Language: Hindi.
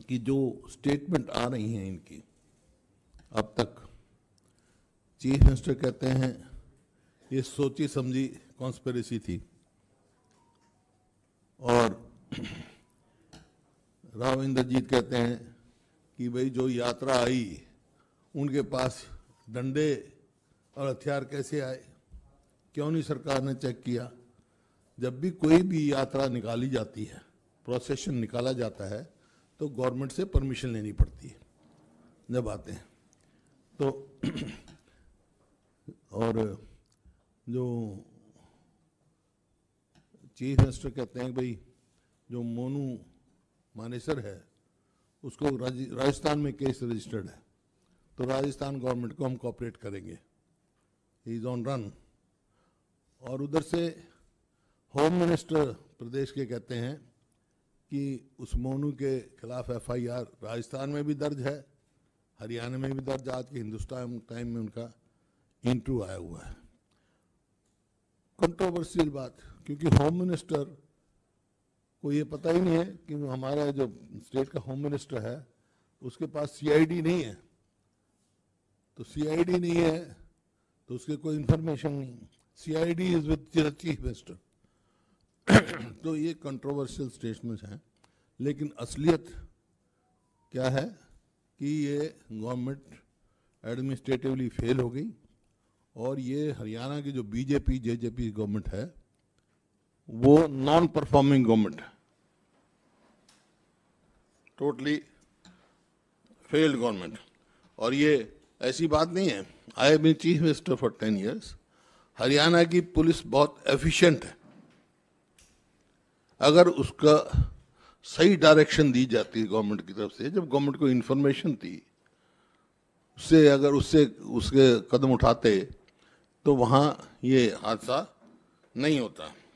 कि जो स्टेटमेंट आ रही हैं इनकी अब तक, चीफ मिनिस्टर कहते हैं ये सोची समझी कॉन्स्पिरेसी थी, और राव इंद्रजीत कहते हैं कि भाई जो यात्रा आई उनके पास डंडे और हथियार कैसे आए, क्यों नहीं सरकार ने चेक किया। जब भी कोई भी यात्रा निकाली जाती है, प्रोसेशन निकाला जाता है, तो गवर्नमेंट से परमिशन लेनी पड़ती है जब आते हैं तो। और जो चीफ मिनिस्टर कहते हैं भाई जो मोनू मानेसर है उसको राजस्थान में केस रजिस्टर्ड है, तो राजस्थान गवर्नमेंट को हम कोऑपरेट करेंगे, ही इज ऑन रन। और उधर से होम मिनिस्टर प्रदेश के कहते हैं कि उस मोनू के खिलाफ एफआईआर राजस्थान में भी दर्ज है, हरियाणा में भी दर्ज, आज के हिंदुस्तान टाइम में उनका इंटरव्यू आया हुआ है। कंट्रोवर्शियल बात, क्योंकि होम मिनिस्टर को ये पता ही नहीं है कि हमारा जो स्टेट का होम मिनिस्टर है उसके पास सीआईडी नहीं है, तो सीआईडी नहीं है तो उसके कोई इंफॉर्मेशन नहीं, CID is with chief minister. तो ये कंट्रोवर्शियल स्टेटमेंट्स हैं, लेकिन असलियत क्या है कि ये गवर्नमेंट एडमिनिस्ट्रेटिवली फेल हो गई, और ये हरियाणा की जो बीजेपी जेजेपी गवर्नमेंट है वो नॉन परफॉर्मिंग गवर्नमेंट है, टोटली फेल्ड गवर्नमेंट। और ये ऐसी बात नहीं है, I have been chief minister for 10 years, Haryana की पुलिस बहुत एफिशिएंट है, अगर उसका सही डायरेक्शन दी जाती है गवर्नमेंट की तरफ से, जब गवर्नमेंट को इन्फॉर्मेशन थी उससे, अगर उसके कदम उठाते तो वहाँ ये हादसा नहीं होता।